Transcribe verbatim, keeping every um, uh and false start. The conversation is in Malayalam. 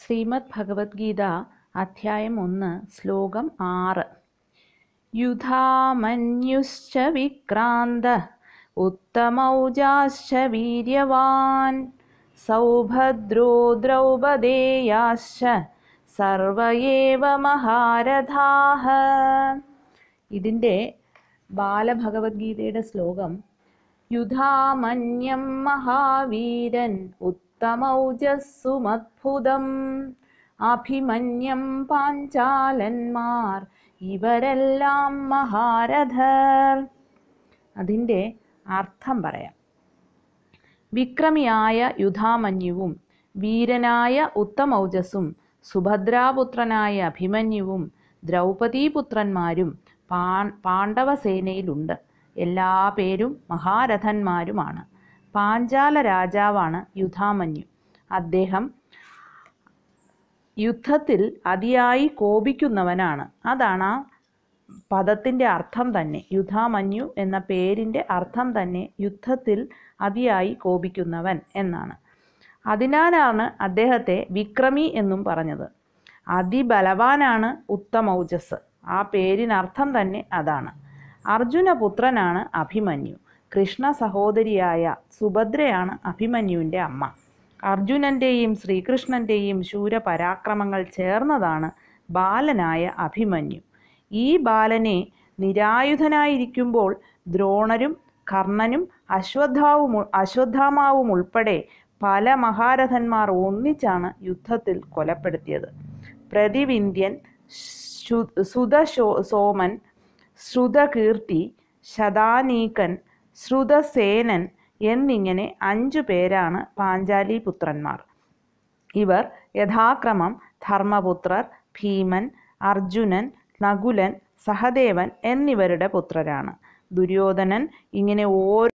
ശ്രീമദ് ഭഗവത്ഗീത അധ്യായം ഒന്ന് ശ്ലോകം ആറ്. യുധാമന്യുശ്ച വിക്രാന്ത ഉത്തമൗജാശ്ച വീര്യവാൻ സൗഭദ്രോ ദ്രൗപദേയാശ്ച സർവ ഏവ മഹാരഥാഃ. ഇതിൻ്റെ ബാലഭഗവത്ഗീതയുടെ ശ്ലോകം: യുധാമന്യം മഹാവീരൻ ഉത്തമൗജസ്സു മദ്ഭുതം അഭിമന്യം പാഞ്ചാലന്മാർ ഇവരെല്ലാം മഹാരഥർ. അതിൻ്റെ അർത്ഥം പറയാം. വിക്രമിയായ യുധാമന്യുവും വീരനായ ഉത്തമൗജസ്സും സുഭദ്രാപുത്രനായ അഭിമന്യുവും ദ്രൗപദീപുത്രന്മാരും പാ പാണ്ഡവസേനയിലുണ്ട്. എല്ലാ പേരും മഹാരഥന്മാരുമാണ്. പാഞ്ചാല രാജാവാണ് യുധാമന്യു. അദ്ദേഹം യുദ്ധത്തിൽ അതിയായി കോപിക്കുന്നവനാണ്. അതാണ് ആ പദത്തിൻ്റെ അർത്ഥം തന്നെ. യുധാമന്യു എന്ന പേരിൻ്റെ അർത്ഥം തന്നെ യുദ്ധത്തിൽ അതിയായി കോപിക്കുന്നവൻ എന്നാണ്. അതിനാലാണ് അദ്ദേഹത്തെ വിക്രമി എന്നും പറഞ്ഞത്. അതിബലവാനാണ് ഉത്തമൗജസ്. ആ പേരിനർത്ഥം തന്നെ അതാണ്. അർജുനപുത്രനാണ് അഭിമന്യു. കൃഷ്ണ സഹോദരിയായ സുഭദ്രയാണ് അഭിമന്യുവിൻ്റെ അമ്മ. അർജുനൻ്റെയും ശ്രീകൃഷ്ണൻ്റെയും ശൂരപരാക്രമങ്ങൾ ചേർന്നതാണ് ബാലനായ അഭിമന്യു. ഈ ബാലനെ നിരായുധനായിരിക്കുമ്പോൾ ദ്രോണരും കർണനും അശ്വത്ഥാവും അശ്വത്ഥാമാവും ഉൾപ്പെടെ പല മഹാരഥന്മാർ ഒന്നിച്ചാണ് യുദ്ധത്തിൽ കൊലപ്പെടുത്തിയത്. പ്രതിവിന്ധ്യൻ, സുതസോമൻ, ശ്രുതകീർത്തി, ശതാനീകൻ, ശ്രുതസേനൻ എന്നിങ്ങനെ അഞ്ചു പേരാണ് പാഞ്ചാലി പുത്രന്മാർ. ഇവർ യഥാക്രമം ധർമ്മപുത്രർ, ഭീമൻ, അർജുനൻ, നകുലൻ, സഹദേവൻ എന്നിവരുടെ പുത്രരാണ്. ദുര്യോധനൻ ഇങ്ങനെ ഓരോ